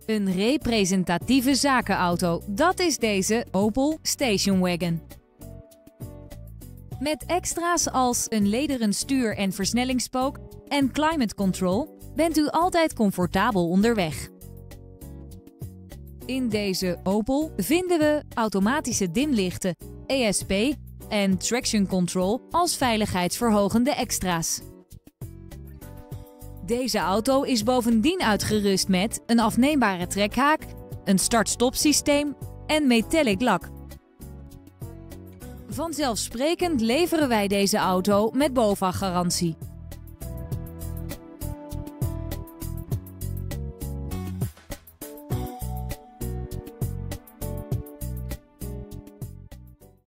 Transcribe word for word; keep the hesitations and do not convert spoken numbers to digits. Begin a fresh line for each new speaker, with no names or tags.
Een representatieve zakenauto, dat is deze Opel Station Wagon. Met extra's als een lederen stuur- en versnellingspook en climate control bent u altijd comfortabel onderweg. In deze Opel vinden we automatische dimlichten, E S P en traction control als veiligheidsverhogende extra's. Deze auto is bovendien uitgerust met een afneembare trekhaak, een start-stop systeem en metallic lak. Vanzelfsprekend leveren wij deze auto met BOVAG-garantie.